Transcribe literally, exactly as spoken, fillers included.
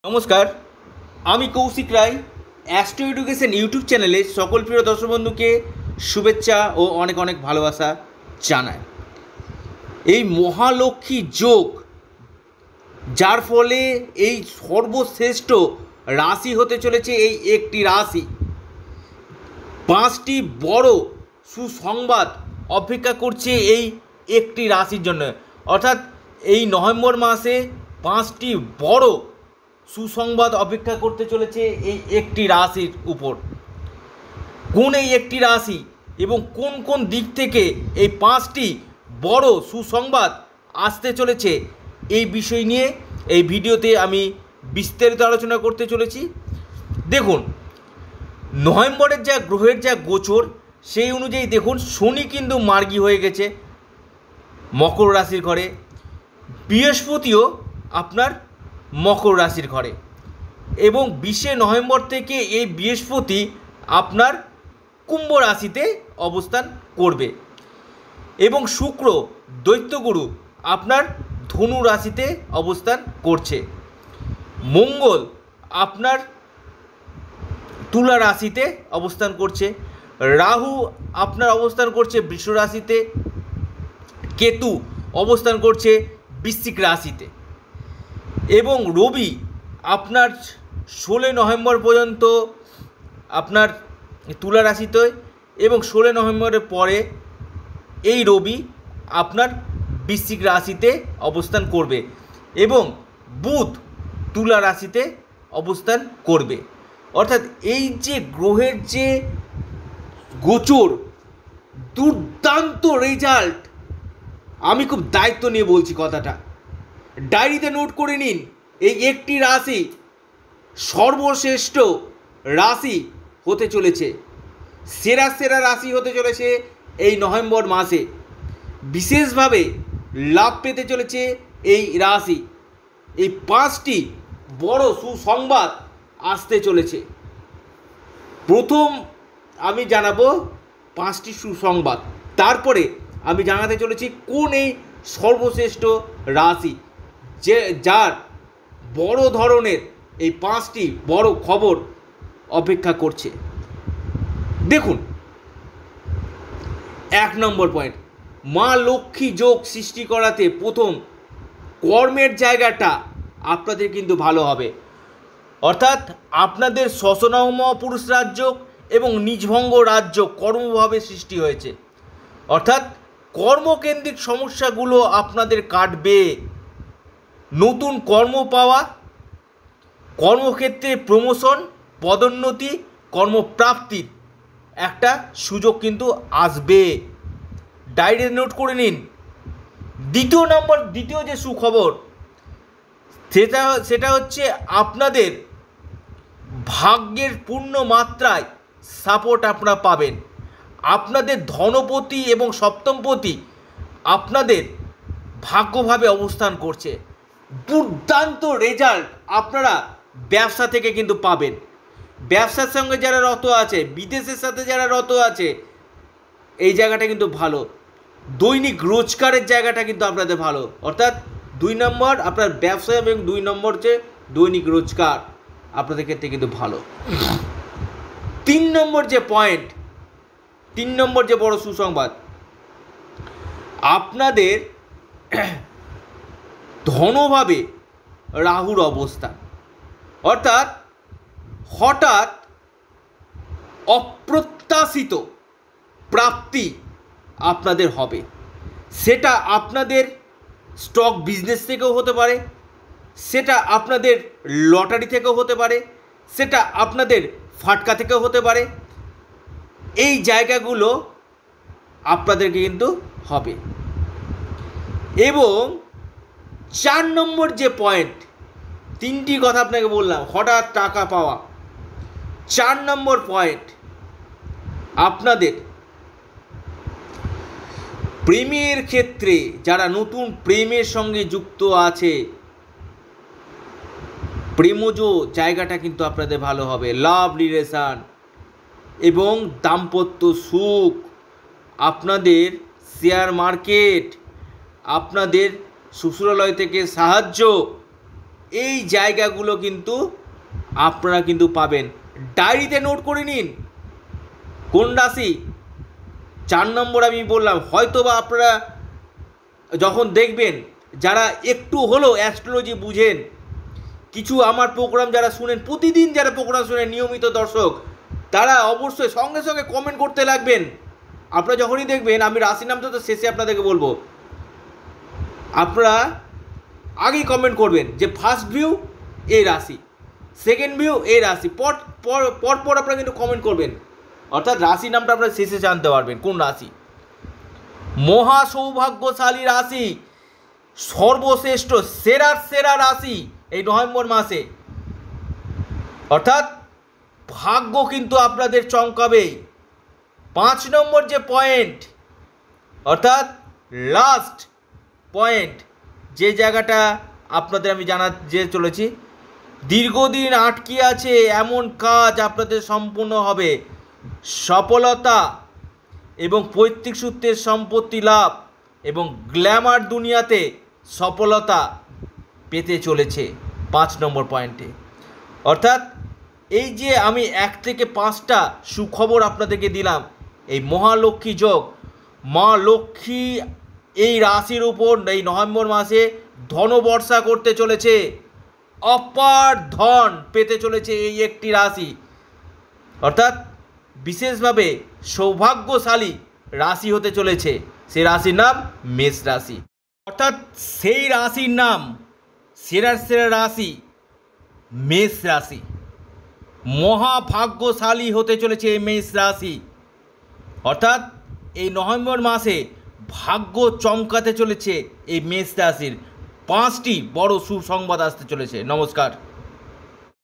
নমস্কার, আমি Kaushik Roy astro education YouTube চ্যানেলে সকল প্রিয় দর্শক বন্ধুকে শুভেচ্ছা ও অনেক অনেক ভালোবাসা জানাই। এই মহালক্ষ্মী যোগ, যার ফলে এই সর্বশ্রেষ্ঠ রাশি হতে চলেছে এই একটি রাশি। পাঁচটি বড় সুসংবাদ অপেক্ষা করছে এই একটি রাশির জন্য। অর্থাৎ এই নভেম্বর মাসে পাঁচটি বড় সুসংবাদ অপেক্ষা করতে চলেছে এই একটি রাশির উপর। কোন এই একটি রাশি এবং কোন কোন দিক থেকে এই পাঁচটি বড় সুসংবাদ আসতে চলেছে, এই বিষয় নিয়ে এই ভিডিওতে আমি বিস্তারিত আলোচনা করতে চলেছি। দেখুন, নভেম্বরের যা গ্রহের যা গোচর, সেই অনুযায়ী দেখুন শনি কিন্তু মার্গী হয়ে গেছে মকর রাশির ঘরে, বৃহস্পতিও আপনার মকর রাশির ঘরে, এবং বিশে নভেম্বর থেকে এই বৃহস্পতি আপনার কুম্ভ রাশিতে অবস্থান করবে, এবং শুক্র দৈত্যগুরু আপনার ধনু রাশিতে অবস্থান করছে, মঙ্গল আপনার তুলা রাশিতে অবস্থান করছে, রাহু আপনার অবস্থান করছে বৃষ রাশিতে, কেতু অবস্থান করছে বৃশ্চিক রাশিতে, এবং রবি আপনার ষোলোই নভেম্বর পর্যন্ত আপনার তুলা রাশিতে, এবং ষোলোই নভেম্বরের পরে এই রবি আপনার বৃশ্চিক রাশিতে অবস্থান করবে, এবং বুধ তুলা রাশিতে অবস্থান করবে। অর্থাৎ এই যে গ্রহের যে গোচর, দুর্দান্ত রেজাল্ট। আমি খুব দায়িত্ব নিয়ে বলছি কথাটা, ডায়েরিতে নোট করে নিন। এই একটি রাশি সর্বশ্রেষ্ঠ রাশি হতে চলেছে, সেরা সেরা রাশি হতে চলেছে এই নভেম্বর মাসে। বিশেষভাবে লাভ পেতে চলেছে এই রাশি। এই পাঁচটি বড় সুসংবাদ আসতে চলেছে। প্রথম আমি জানাবো পাঁচটি সুসংবাদ, তারপরে আমি জানাতে চলেছি কোন এই সর্বশ্রেষ্ঠ রাশি যে যার বড় ধরনের এই পাঁচটি বড় খবর অপেক্ষা করছে। দেখুন, এক নম্বর পয়েন্ট, মা লক্ষ্মী যোগ সৃষ্টি করাতে প্রথম কর্মের জায়গাটা আপনাদের কিন্তু ভালো হবে। অর্থাৎ আপনাদের শ্বসনম পুরুষ রাজ্য এবং নিজভঙ্গ রাজ্য কর্মভাবে সৃষ্টি হয়েছে। অর্থাৎ কর্মকেন্দ্রিক সমস্যাগুলো আপনাদের কাটবে। নতুন কর্ম পাওয়া, কর্মক্ষেত্রে প্রমোশন, পদোন্নতি, কর্মপ্রাপ্তির একটা সুযোগ কিন্তু আসবে। ডায়েরিতে নোট করে নিন। দ্বিতীয় নম্বর দ্বিতীয় যে সুখবর, সেটা সেটা হচ্ছে আপনাদের ভাগ্যের পূর্ণ মাত্রায় সাপোর্ট আপনারা পাবেন। আপনাদের ধনপতি এবং সপ্তমপতি আপনাদের ভাগ্যভাবে অবস্থান করছে। দুর্দান্ত রেজাল্ট আপনারা ব্যবসা থেকে কিন্তু পাবেন। ব্যবসার সঙ্গে যারা রত আছে, বিদেশের সাথে যারা রত আছে, এই জায়গাটা কিন্তু ভালো। দৈনিক রোজগারের জায়গাটা কিন্তু আপনাদের ভালো। অর্থাৎ দুই নম্বর আপনার ব্যবসা এবং দুই নম্বর যে দৈনিক রোজগার আপনাদের ক্ষেত্রে কিন্তু ভালো। তিন নম্বর যে পয়েন্ট, তিন নম্বর যে বড় সুসংবাদ, আপনাদের ধনভাবে রাহুর অবস্থান। অর্থাৎ হঠাৎ অপ্রত্যাশিত প্রাপ্তি আপনাদের হবে। সেটা আপনাদের স্টক বিজনেস থেকেও হতে পারে, সেটা আপনাদের লটারি থেকেও হতে পারে, সেটা আপনাদের ফাটকা থেকেও হতে পারে। এই জায়গাগুলো আপনাদেরকে কিন্তু হবে। এবং চার নম্বর যে পয়েন্ট, তিনটি কথা আপনাকে বললাম, হঠাৎ টাকা পাওয়া। চার নম্বর পয়েন্ট, আপনাদের প্রেমের ক্ষেত্রে যারা নতুন প্রেমের সঙ্গে যুক্ত আছে, প্রেমজ জায়গাটা কিন্তু আপনাদের ভালো হবে। লাভ রিলেশন এবং দাম্পত্য সুখ, আপনাদের শেয়ার মার্কেট, আপনাদের শ্বশুরালয় থেকে সাহায্য, এই জায়গাগুলো কিন্তু আপনারা কিন্তু পাবেন। ডায়েরিতে নোট করে নিন কোন রাশি। চার নম্বর আমি বললাম, হয়তো বা আপনারা যখন দেখবেন, যারা একটু হলেও অ্যাস্ট্রোলজি বুঝেন, কিছু আমার প্রোগ্রাম যারা শুনেন, প্রতিদিন যারা প্রোগ্রাম শুনেন নিয়মিত দর্শক, তারা অবশ্যই সঙ্গে সঙ্গে কমেন্ট করতে লাগবেন। আপনারা যখনই দেখবেন, আমি রাশির নামটা তো শেষে আপনাদেরকে বলবো, আপনারা আগেই কমেন্ট করবেন যে ফার্স্ট ভিউ এই রাশি, সেকেন্ড ভিউ এই রাশি, পর পর পর পর আপনারা কিন্তু কমেন্ট করবেন, অর্থাৎ রাশির নামটা আপনারা শেষে জানতে পারবেন কোন রাশি। মহা সৌভাগ্যশালী রাশি, সর্বশ্রেষ্ঠ সেরার সেরা রাশি এই নভেম্বর মাসে, অর্থাৎ ভাগ্য কিন্তু আপনাদের চমকাবেই। পাঁচ নম্বর যে পয়েন্ট, অর্থাৎ লাস্ট পয়েন্ট, যে জায়গাটা আপনাদের আমি জানাতে চলেছি, দীর্ঘদিন আটকে আছে এমন কাজ আপনাদের সম্পূর্ণ হবে। সফলতা এবং পৈতৃক সূত্রের সম্পত্তি লাভ এবং গ্ল্যামার দুনিয়াতে সফলতা পেতে চলেছে পাঁচ নম্বর পয়েন্টে। অর্থাৎ এই যে আমি এক থেকে পাঁচটা সুখবর আপনাদেরকে দিলাম, এই মহালক্ষ্মী যোগ, মা লক্ষ্মী এই রাশির উপর এই নভেম্বর মাসে ধনবর্ষা করতে চলেছে, অপার ধন পেতে চলেছে এই একটি রাশি, অর্থাৎ বিশেষভাবে সৌভাগ্যশালী রাশি হতে চলেছে। সেই রাশির নাম মেষ রাশি, অর্থাৎ সেই রাশির নাম সেরার সেরা রাশি মেষ রাশি। মহাভাগ্যশালী হতে চলেছে এই মেষ রাশি, অর্থাৎ এই নভেম্বর মাসে ভাগ্য চমকাতে চলেছে এই মেষ রাশির। পাঁচটি বড় সুসংবাদ আসতে চলেছে। নমস্কার।